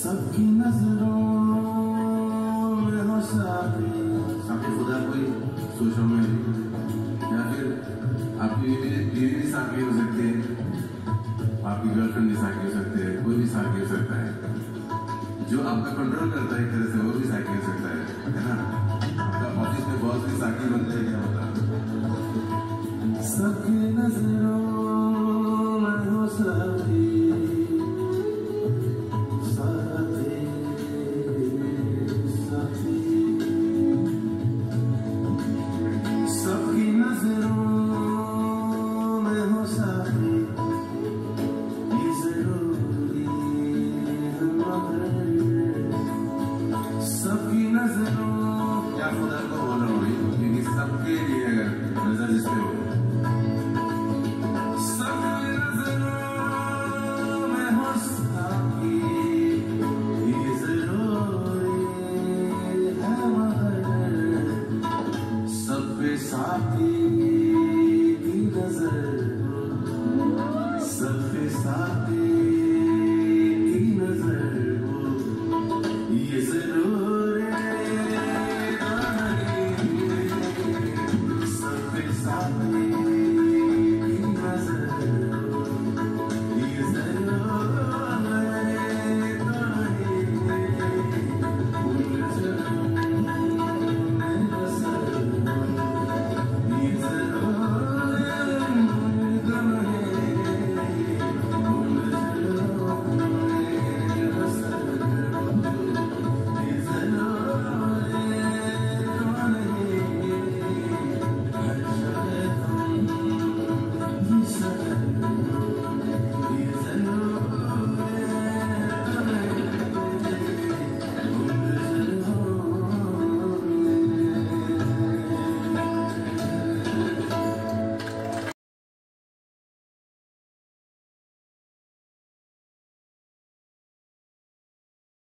सबकी नजरों में हो साकी खुदा कोई सोचो में या फिर आपकी बीवी भी साकी हो सकती है, आपकी गर्लफ्रेंड भी साकी हो सकती है, कोई भी साकी हो सकता है। जो आपका कंट्रोल करता है एक तरह से वो भी साकी हो सकता है ना। आपका ऑफिस में बॉस भी साकी बनता है, क्या होता है। सबकी नजरों में हो साकी सबकी नजरों या खुदा को बोल रहा हूँ क्योंकि सबके लिए अगर नजर जिस पे हो, सबकी नजरों में हो साकी ये जरूरी है मगर सब पे साकी